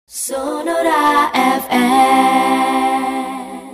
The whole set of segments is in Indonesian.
Sonora FM.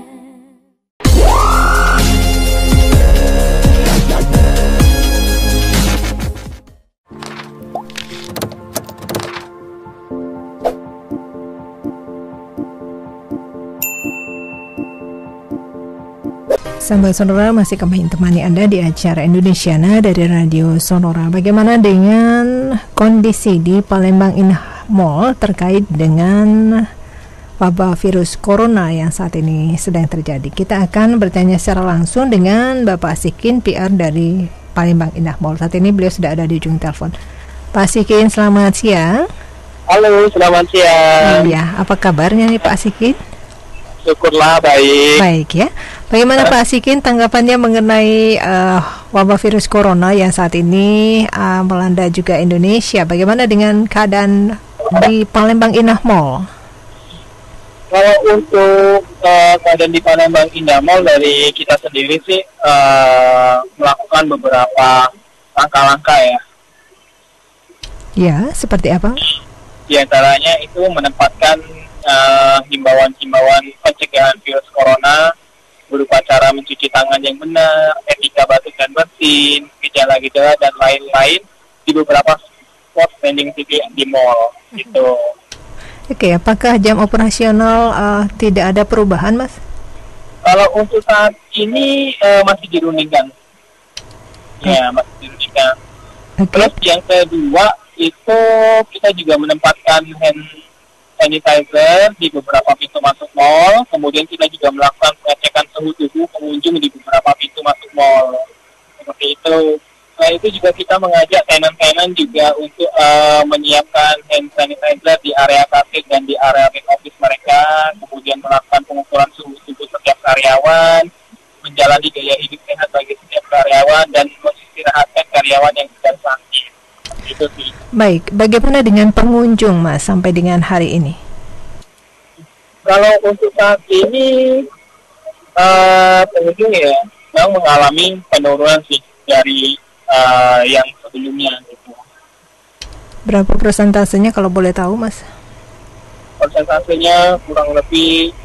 Sahabat Sonora, masih kami temani Anda di acara Indonesiana dari Radio Sonora. Bagaimana dengan kondisi di Palembang Indah Mall terkait dengan wabah virus corona yang saat ini sedang terjadi? Kita akan bertanya secara langsung dengan Bapak Asikin, PR dari Palembang Indah Mall. Saat ini beliau sudah ada di ujung telepon. Pak Asikin, selamat siang. Halo, selamat siang. Iya, apa kabarnya nih Pak Asikin? Syukurlah baik. Baik ya. Bagaimana Pak Asikin tanggapannya mengenai wabah virus corona yang saat ini melanda juga Indonesia? Bagaimana dengan keadaan di Palembang Indah Mall? Kalau untuk keadaan di Palembang Indah Mall dari kita sendiri sih melakukan beberapa langkah-langkah ya. Ya, seperti apa? Di antaranya itu menempatkan himbauan-himbauan pencegahan virus corona berupa cara mencuci tangan yang benar, etika batuk dan bersin, gejala-gejala dan lain-lain di beberapa spot vending titik di mall gitu. Oke, apakah jam operasional tidak ada perubahan, Mas? Kalau untuk saat ini masih dirundingkan. Ya, masih dirundingkan. Terus yang kedua itu kita juga menempatkan hand sanitizer di beberapa pintu masuk mall. Kemudian kita juga melakukan pengecekan suhu tubuh pengunjung di beberapa pintu masuk mall. Seperti itu. Nah, itu juga kita mengajak tenan-tenan juga untuk menyiapkan hand sanitizer di area kasir dan di area back office mereka. Kemudian melakukan pengukuran suhu tubuh setiap karyawan, menjalani gaya hidup sehat bagi setiap karyawan, dan mengistirahatkan karyawan yang sedang sakit. Itu sih. Baik, bagaimana dengan pengunjung, Mas, sampai dengan hari ini? Kalau untuk saat ini pengunjung ya memang mengalami penurunan sih dari yang sebelumnya gitu. Berapa persentasenya kalau boleh tahu, Mas? Persentasenya kurang lebih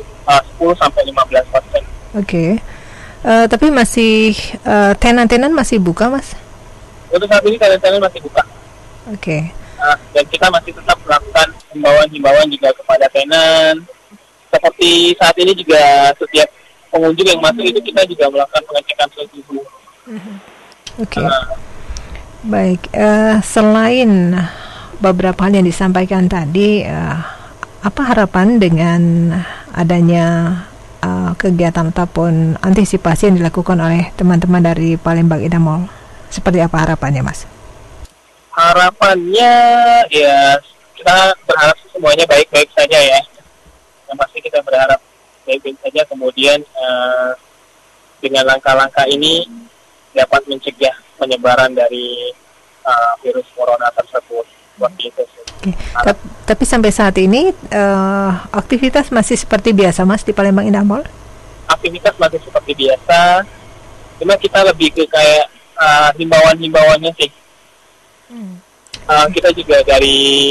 10-15%. Oke. Tapi masih tenan-tenan masih buka, Mas? Untuk saat ini tenan-tenan masih buka. Oke. Dan kita masih tetap melakukan himbauan-himbauan juga kepada tenan. Seperti saat ini juga setiap pengunjung yang masuk itu kita juga melakukan pengecekan suhu tubuh. Oke. Baik. Selain beberapa hal yang disampaikan tadi, apa harapan dengan adanya kegiatan ataupun antisipasi yang dilakukan oleh teman-teman dari Palembang Indah Mall? Seperti apa harapannya, Mas? Harapannya ya kita berharap semuanya baik-baik saja ya. Yang pasti kita berharap baik-baik saja. Kemudian dengan langkah-langkah ini dapat mencegah penyebaran dari virus corona tersebut. Seperti itu. Oke. Tapi sampai saat ini aktivitas masih seperti biasa, Mas, di Palembang Indah Mall? Aktivitas masih seperti biasa. Cuma kita lebih ke kayak himbauan-himbauannya sih. Kita juga dari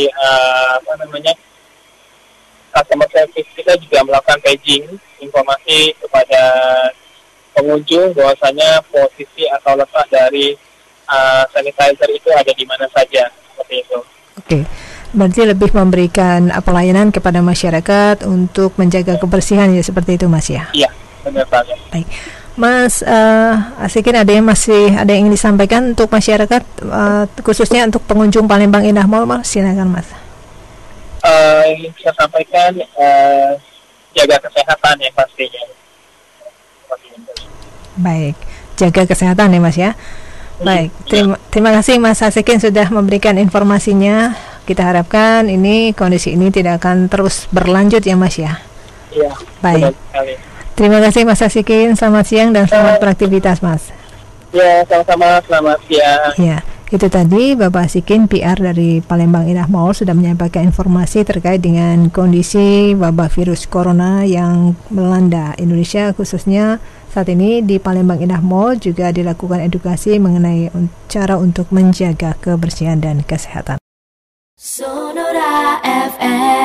customer service kita juga melakukan paging informasi kepada pengunjung bahwasanya posisi atau letak dari sanitizer itu ada di mana saja, seperti itu. Oke, berarti lebih memberikan pelayanan kepada masyarakat untuk menjaga kebersihan ya, seperti itu, Mas ya? Iya, benar banget. Baik. Mas Asikin, ada yang ingin disampaikan untuk masyarakat, khususnya untuk pengunjung Palembang Indah Mall, Mas? Silakan, Mas. Yang saya sampaikan jaga kesehatan ya pastinya. Baik, jaga kesehatan ya, Mas ya. Baik, terima kasih Mas Asikin sudah memberikan informasinya. Kita harapkan kondisi ini tidak akan terus berlanjut ya, Mas ya. Iya. Baik. Terima kasih Mas Asikin, selamat siang dan selamat beraktivitas, Mas. Ya, sama-sama, selamat siang. Ya, itu tadi Bapak Asikin, PR dari Palembang Indah Mall, sudah menyampaikan informasi terkait dengan kondisi wabah virus corona yang melanda Indonesia, khususnya saat ini di Palembang Indah Mall juga dilakukan edukasi mengenai cara untuk menjaga kebersihan dan kesehatan. Sonora FM.